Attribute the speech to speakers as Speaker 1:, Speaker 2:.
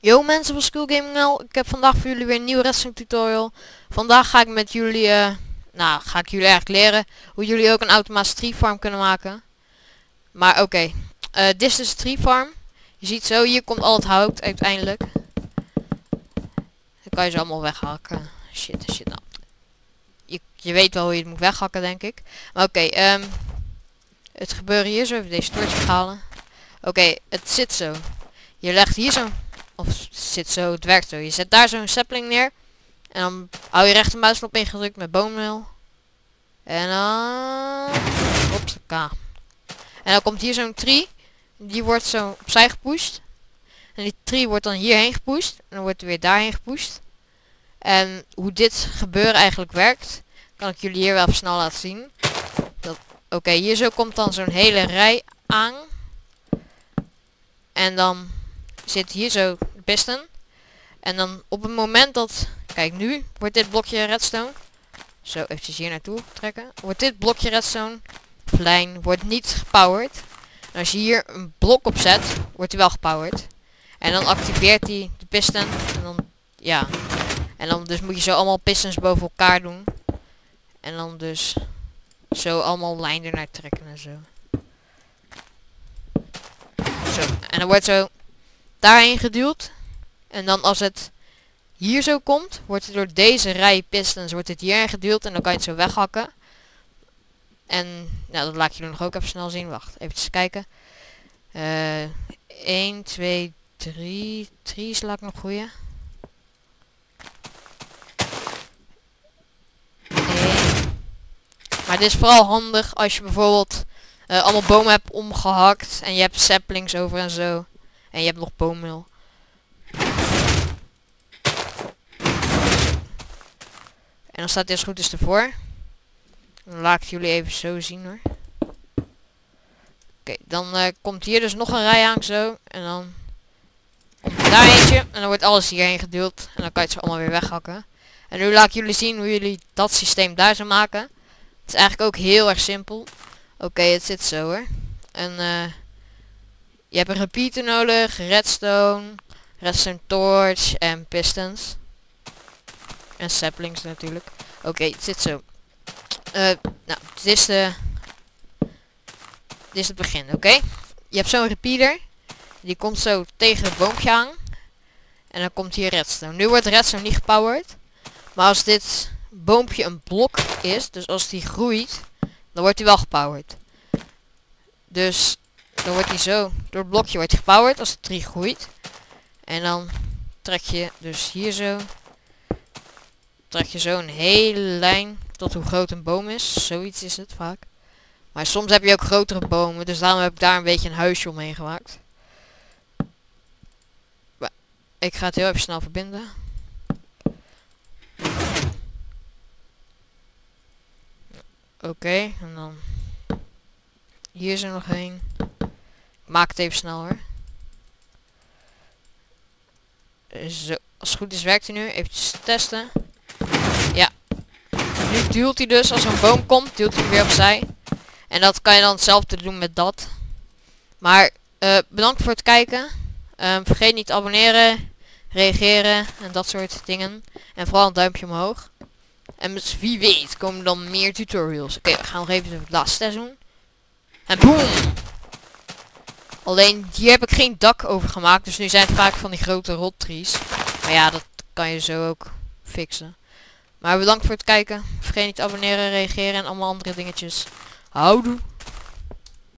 Speaker 1: Yo mensen van School Gaming NL, ik heb vandaag voor jullie weer een nieuwe redstone tutorial. Vandaag ga ik met jullie, ga ik jullie eigenlijk leren hoe jullie ook een automatische tree farm kunnen maken. Maar oké, dit is dus de tree farm. Je ziet zo, hier komt al het hout uiteindelijk. Dan kan je ze allemaal weghakken. Shit nou. Je weet wel hoe je het moet weghakken denk ik. Maar oké, het gebeuren hier zo, even deze torch halen. Oké, het zit zo. Je legt hier zo. Of zit zo, het werkt zo. Je zet daar zo'n sapling neer. En dan hou je rechtermuisknop ingedrukt met boommeul. En dan... Hopsaka. En dan komt hier zo'n tree. Die wordt zo opzij gepusht. En die tree wordt dan hierheen gepusht. En dan wordt er weer daarheen gepusht. En hoe dit gebeuren eigenlijk werkt, kan ik jullie hier wel even snel laten zien. Oké, hier zo komt dan zo'n hele rij aan. En dan zit hier zo de piston. En dan op het moment dat... Kijk, nu wordt dit blokje redstone. Zo, eventjes hier naartoe trekken. Wordt dit blokje redstone lijn wordt niet gepowered. En als je hier een blok op zet, wordt hij wel gepowered. En dan activeert hij de piston. En dan, ja. En dan dus moet je zo allemaal pistons boven elkaar doen. En dan dus zo allemaal lijnen ernaar trekken en zo. Zo. En dan wordt zo daarheen geduwd. En dan als het hier zo komt, wordt het door deze rij pistons wordt het hierheen geduwd. En dan kan je het zo weghakken. En nou, dat laat ik jullie nog ook even snel zien. Wacht, even kijken. 1, 2, 3. 3 is laat ik nog goeie. 1. Maar dit is vooral handig als je bijvoorbeeld allemaal bomen hebt omgehakt. En je hebt saplings over en zo. En je hebt nog boommeul. En dan staat dit als goed is ervoor. Dan laat ik jullie even zo zien hoor. Oké, dan komt hier dus nog een rij aan zo. En dan komt er daar eentje. En dan wordt alles hierheen geduwd. En dan kan je het zo allemaal weer weghakken. En nu laat ik jullie zien hoe jullie dat systeem daar zo maken. Het is eigenlijk ook heel erg simpel. Oké, het zit zo hoor. En je hebt een repeater nodig. Redstone torch en pistons. En saplings natuurlijk. Oké, het zit zo. Nou, dit is het begin, oké? Je hebt zo'n repeater. Die komt zo tegen het boompje aan. En dan komt hier redstone. Nu wordt redstone niet gepowered. Maar als dit boompje een blok is, dus als die groeit, dan wordt hij wel gepowered. Dus dan wordt hij zo, door het blokje wordt hij gepowered als de tree groeit. En dan trek je dus hier zo. Trek je zo een hele lijn tot hoe groot een boom is. Zoiets is het vaak. Maar soms heb je ook grotere bomen. Dus daarom heb ik daar een beetje een huisje omheen gemaakt. Maar ik ga het heel even snel verbinden. Oké, en dan hier is er nog heen. Ik maak het even snel hoor. Zo, als het goed is werkt hij nu. Even testen. Ja. Nu duwt hij dus, als er een boom komt, duwt hij weer opzij. En dat kan je dan hetzelfde doen met dat. Maar bedankt voor het kijken. Vergeet niet te abonneren, reageren en dat soort dingen. En vooral een duimpje omhoog. En wie weet komen er dan meer tutorials. Oké, we gaan nog even het laatste test doen. En boom! Alleen hier heb ik geen dak over gemaakt. Dus nu zijn het vaak van die grote rottrees. Maar ja, dat kan je zo ook fixen. Maar bedankt voor het kijken. Vergeet niet te abonneren, reageren en allemaal andere dingetjes. Houdoe!